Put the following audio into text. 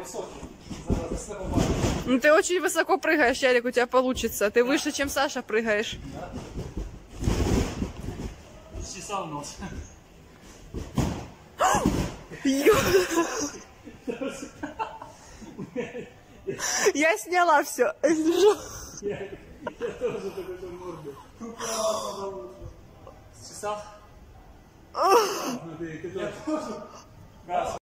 высокий. Зараза, ну ты очень высоко прыгаешь, Ярик, у тебя получится. Ты выше, чем Саша, прыгаешь. Да. Чесал нос. Я сняла все. Я тоже такой морду. Чесал? Смотри, ты тоже.